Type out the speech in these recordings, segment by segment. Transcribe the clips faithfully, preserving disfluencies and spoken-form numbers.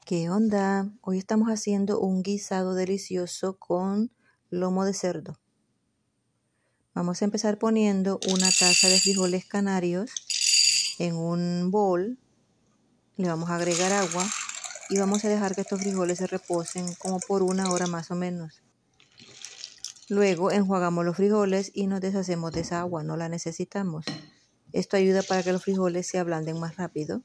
¿Qué onda? Hoy estamos haciendo un guisado delicioso con lomo de cerdo. Vamos a empezar poniendo una taza de frijoles canarios en un bol. Le vamos a agregar agua y vamos a dejar que estos frijoles se reposen como por una hora más o menos. Luego enjuagamos los frijoles y nos deshacemos de esa agua, no la necesitamos. Esto ayuda para que los frijoles se ablanden más rápido.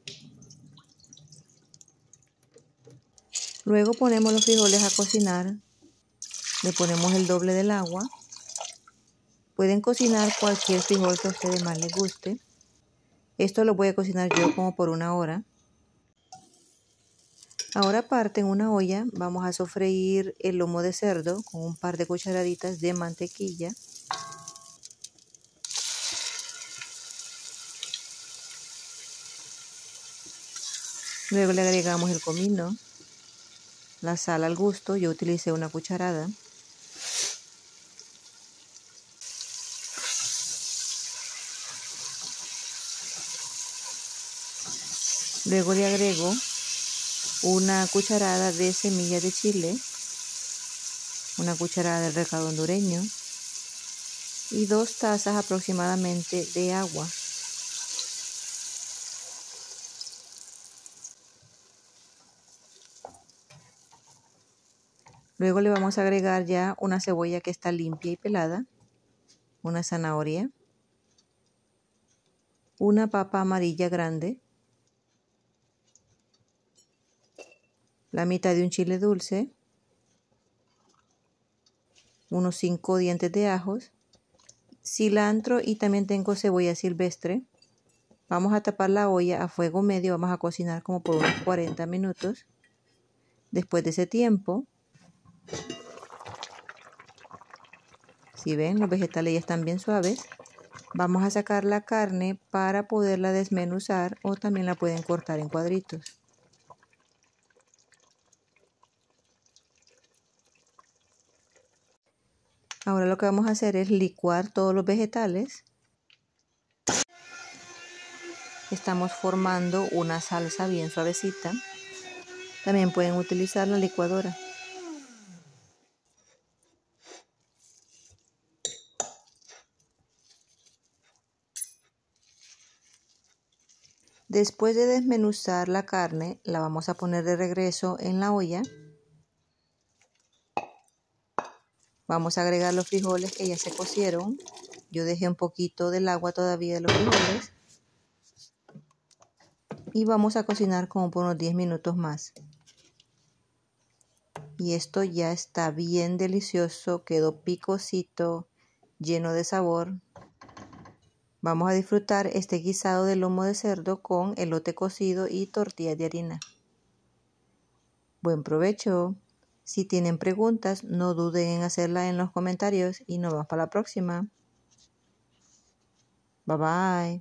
Luego ponemos los frijoles a cocinar, le ponemos el doble del agua. Pueden cocinar cualquier frijol que a ustedes más les guste. Esto lo voy a cocinar yo como por una hora. Ahora aparte en una olla vamos a sofreír el lomo de cerdo con un par de cucharaditas de mantequilla. Luego le agregamos el comino, la sal al gusto, yo utilicé una cucharada. Luego le agrego una cucharada de semillas de chile, una cucharada del recado hondureño y dos tazas aproximadamente de agua. Luego le vamos a agregar ya una cebolla que está limpia y pelada, una zanahoria, una papa amarilla grande, la mitad de un chile dulce, unos cinco dientes de ajos, cilantro y también tengo cebolla silvestre. Vamos a tapar la olla a fuego medio, vamos a cocinar como por unos cuarenta minutos. Después de ese tiempo, si ven, los vegetales ya están bien suaves. Vamos a sacar la carne para poderla desmenuzar o también la pueden cortar en cuadritos. Ahora lo que vamos a hacer es licuar todos los vegetales. Estamos formando una salsa bien suavecita. También pueden utilizar la licuadora. Después de desmenuzar la carne, la vamos a poner de regreso en la olla. Vamos a agregar los frijoles que ya se cocieron. Yo dejé un poquito del agua todavía de los frijoles. Y vamos a cocinar como por unos diez minutos más. Y esto ya está bien delicioso, quedó picosito, lleno de sabor. Vamos a disfrutar este guisado de lomo de cerdo con elote cocido y tortillas de harina. Buen provecho. Si tienen preguntas, no duden en hacerlas en los comentarios y nos vemos para la próxima. Bye bye.